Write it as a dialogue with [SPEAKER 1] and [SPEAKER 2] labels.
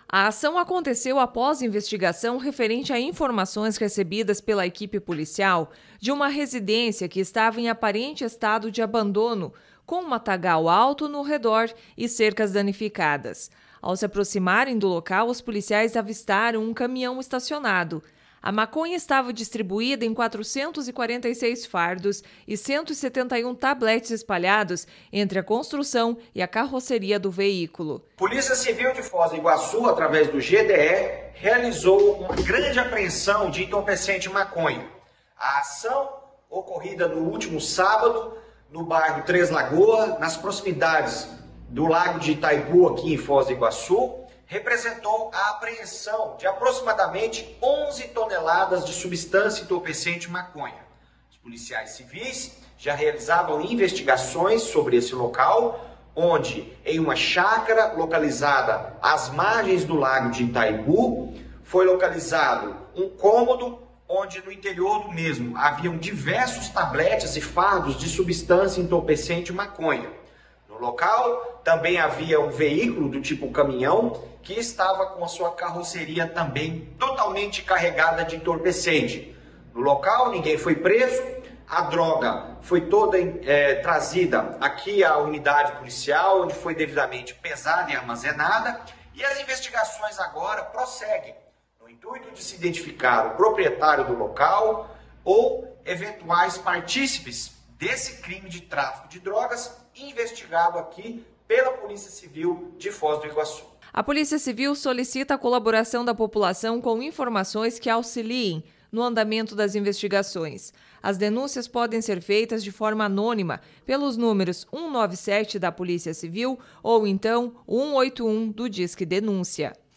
[SPEAKER 1] A ação aconteceu após investigação referente a informações recebidas pela equipe policial de uma residência que estava em aparente estado de abandono, com um matagal alto no redor e cercas danificadas. Ao se aproximarem do local, os policiais avistaram um caminhão estacionado. A maconha estava distribuída em 446 fardos e 171 tabletes espalhados entre a construção e a carroceria do veículo.
[SPEAKER 2] Polícia Civil de Foz do Iguaçu, através do GDE, realizou uma grande apreensão de entorpecente maconha. A ação, ocorrida no último sábado, no bairro Três Lagoas, nas proximidades do Lago de Itaipu, aqui em Foz do Iguaçu, representou a apreensão de aproximadamente 11 toneladas de substância entorpecente maconha. Os policiais civis já realizavam investigações sobre esse local, onde, em uma chácara localizada às margens do Lago de Itaipu, foi localizado um cômodo onde no interior do mesmo haviam diversos tabletes e fardos de substância entorpecente maconha. No local também havia um veículo do tipo caminhão que estava com a sua carroceria também totalmente carregada de entorpecente. No local ninguém foi preso, a droga foi toda trazida aqui à unidade policial, onde foi devidamente pesada e armazenada, e as investigações agora prosseguem, no intuito de se identificar o proprietário do local ou eventuais partícipes desse crime de tráfico de drogas investigado aqui pela Polícia Civil de Foz do Iguaçu.
[SPEAKER 1] A Polícia Civil solicita a colaboração da população com informações que auxiliem no andamento das investigações. As denúncias podem ser feitas de forma anônima pelos números 197 da Polícia Civil ou então 181 do Disque Denúncia.